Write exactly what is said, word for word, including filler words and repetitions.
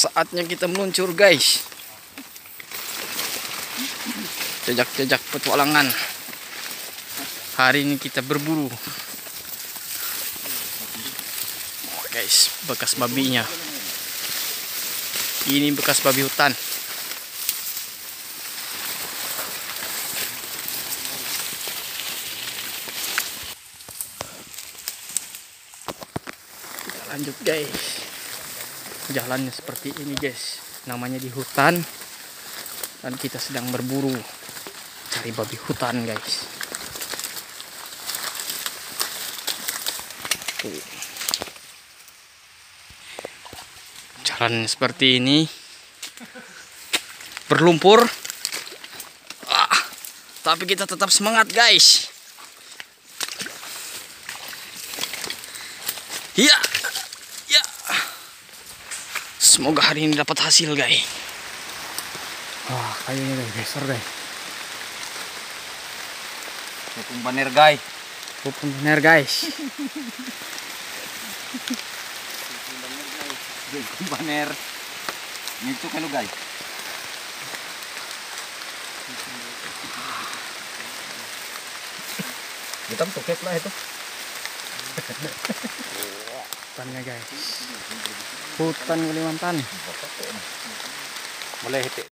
Saatnya kita meluncur, guys. Jejak-jejak petualangan. Hari ini kita berburu. Oh, guys, bekas babinya. Ini bekas babi hutan. Kita lanjut, guys. Jalannya seperti ini, guys. Namanya di hutan. Dan kita sedang berburu. Cari babi hutan, guys. Tuh. Jalan seperti ini. Berlumpur. Ah, tapi kita tetap semangat, guys. Ya. Ya. Semoga hari ini dapat hasil, guys. Wah, kayunya guys, besar, guys. Hukum baner, guys. Hukum bener, guys. Hukum baner. Itu kalau guys. Kita tuket lah itu. Hutannya, guys. Hutan Kalimantan. Mulai hiti.